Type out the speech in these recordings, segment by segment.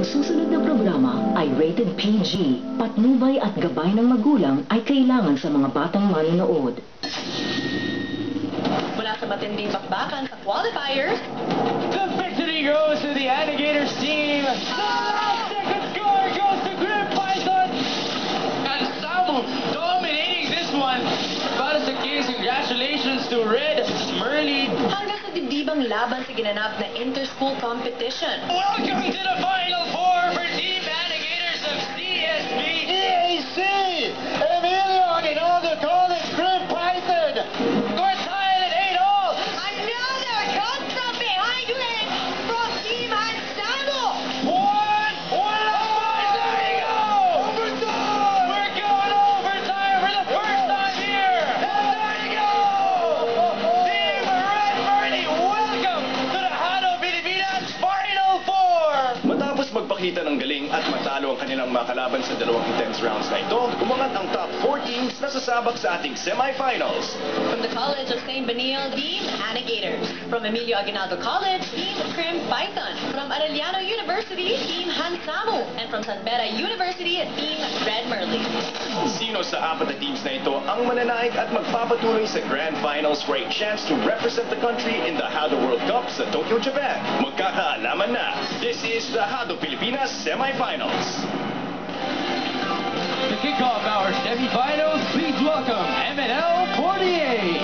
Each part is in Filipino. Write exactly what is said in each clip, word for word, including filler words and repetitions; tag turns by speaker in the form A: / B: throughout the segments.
A: Ang susunod na programa ay rated P G. Patnubay at gabay ng magulang ay kailangan sa mga batang manonood.
B: Mula sa matinding bakbakan sa qualifiers,
C: the victory goes to the Alligators team. The last second score goes to Grim Python. And Samu dominating this one. Para sa case, congratulations to Red Merly.
B: Hanggang sa dibdibang laban sa ginanap na inter-school competition.
C: Welcome to the Final Four for Team Alligators of C S B.
D: E A C! Emilio Aguinaldo College, Grim Python!
C: Score tied at eight all.
B: Another cut from behind leg from Team Hansamo.
C: One, one, there you go.
D: Overtime!
C: We're going overtime for the first time here. And there you go. Team Red Merly, welcome to the Hano Pilipinas Final Four.
E: Matapos magpakita ng galing at matalo ang kanilang mga kalaban sa dalawang intense rounds na ito, umangat ang top four teams na sasabak sa ating semifinals.
B: From the College of Saint Benil, Team Alligators. From Emilio Aguinaldo College, Team Grim Python. From Arellano University, Team Hansamo. And from San Beda University, Team Red Merly.
E: Sino sa apat na teams na ito ang mananaig at magpapatuloy sa Grand Finals for a chance to represent the country in the Hado World Cup sa Tokyo, Japan? Magkakaalaman na. This is the Hado Pilipinas Semifinals.
C: To kick off our semifinals, please welcome M N L forty-eight.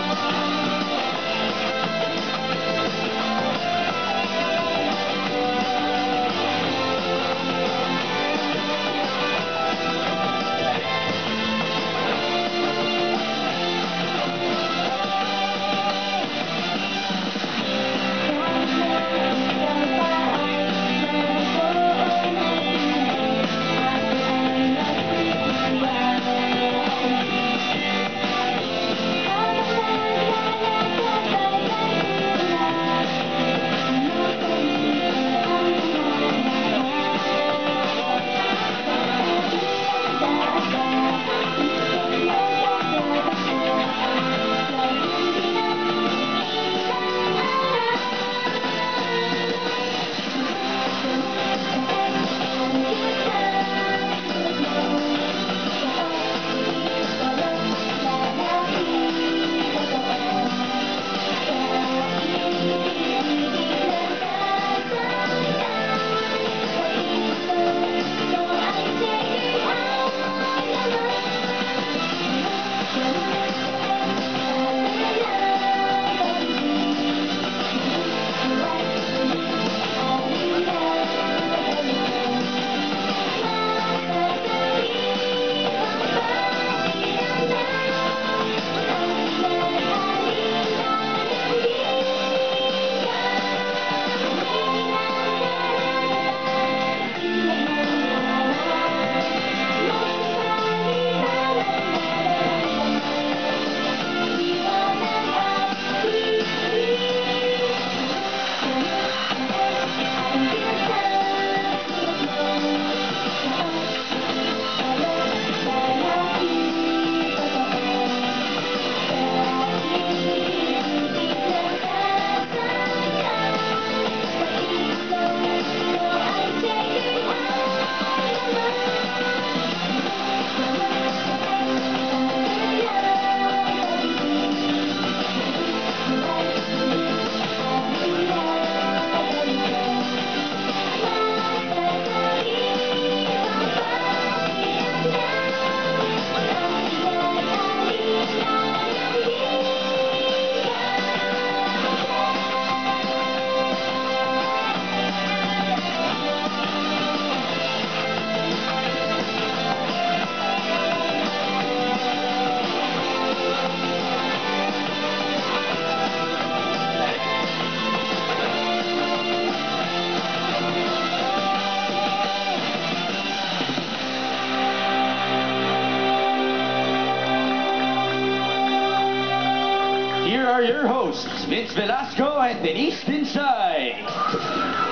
C: Here are your hosts, Vince Velasco and Denise Pinsay.